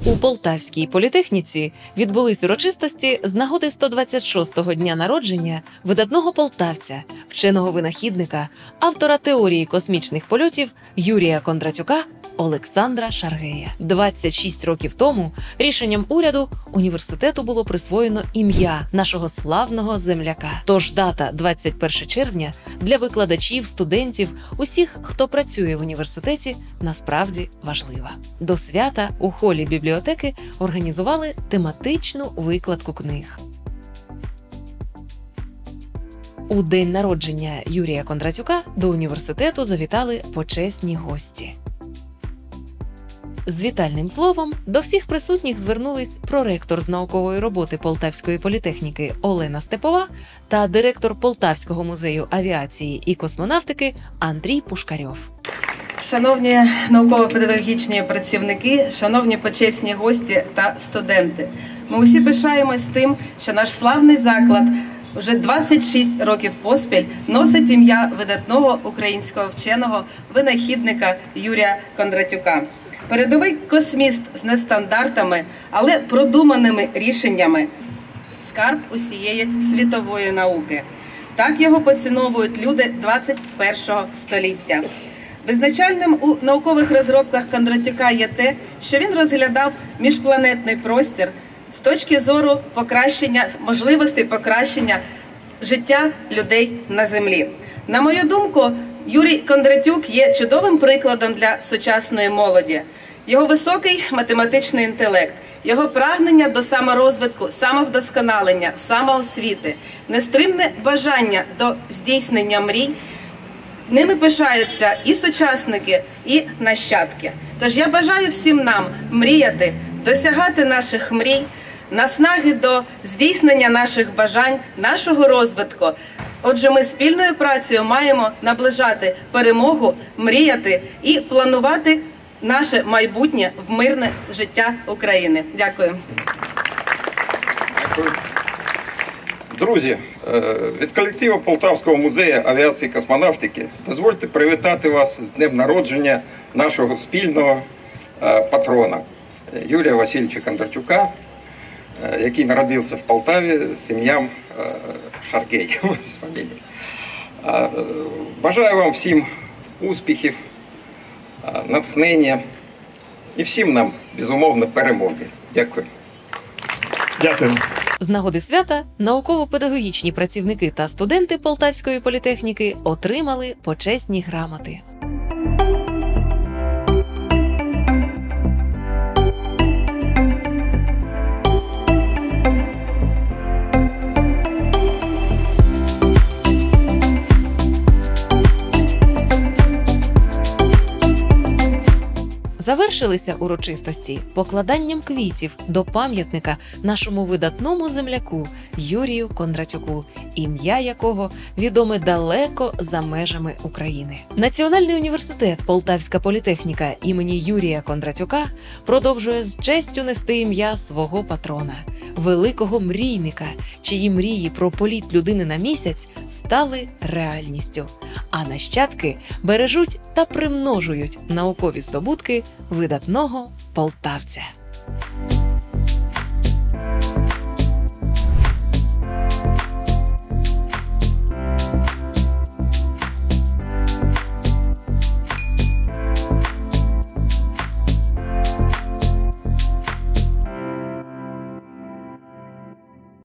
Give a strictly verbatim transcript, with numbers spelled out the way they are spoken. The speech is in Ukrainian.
У Полтавській політехніці відбулись урочистості з нагоди сто двадцять шостого дня народження видатного полтавця, вченого-винахідника, автора теорії космічних польотів Юрія Кондратюка Олександра Шаргея. двадцять шість років тому рішенням уряду університету було присвоєно ім'я нашого славного земляка. Тож дата двадцять перше червня для викладачів, студентів, усіх, хто працює в університеті, насправді важлива. До свята у холі бібліотеки організували тематичну викладку книг. У день народження Юрія Кондратюка до університету завітали почесні гості. З вітальним словом до всіх присутніх звернулись проректор з наукової роботи Полтавської політехніки Олена Степова та директор Полтавського музею авіації і космонавтики Андрій Пушкарьов. Шановні науково-педагогічні працівники, шановні почесні гості та студенти, ми усі пишаємось тим, що наш славний заклад вже двадцять шість років поспіль носить ім'я видатного українського вченого, винахідника Юрія Кондратюка. Передовий косміст з нестандартами, але продуманими рішеннями – скарб усієї світової науки. Так його поціновують люди двадцять першого століття. Визначальним у наукових розробках Кондратюка є те, що він розглядав міжпланетний простір з точки зору покращення, можливостей покращення життя людей на Землі. На мою думку, Юрій Кондратюк є чудовим прикладом для сучасної молоді. Його високий математичний інтелект, його прагнення до саморозвитку, самовдосконалення, самоосвіти, нестримне бажання до здійснення мрій – ними пишаються і сучасники, і нащадки. Тож я бажаю всім нам мріяти, досягати наших мрій, наснаги до здійснення наших бажань, нашого розвитку. Отже, ми спільною працею маємо наближати перемогу, мріяти і планувати наше майбутнє в мирне життя України. Дякую. Дякую. Друзі, від колективу Полтавського музею авіації і космонавтики дозвольте привітати вас з днем народження нашого спільного патрона Юрія Васильовича Кондратюка, який народився в Полтаві з ім'ям Шаргей. Бажаю вам всім успіхів, натхнення і всім нам, безумовно, перемоги. Дякую. Дякую. З нагоди свята науково-педагогічні працівники та студенти Полтавської політехніки отримали почесні грамоти. Завершилися урочистості покладанням квітів до пам'ятника нашому видатному земляку Юрію Кондратюку, ім'я якого відоме далеко за межами України. Національний університет Полтавська політехніка імені Юрія Кондратюка продовжує з честю нести ім'я свого патрона, великого мрійника, чиї мрії про політ людини на місяць стали реальністю, а нащадки бережуть та примножують наукові здобутки видатного полтавця.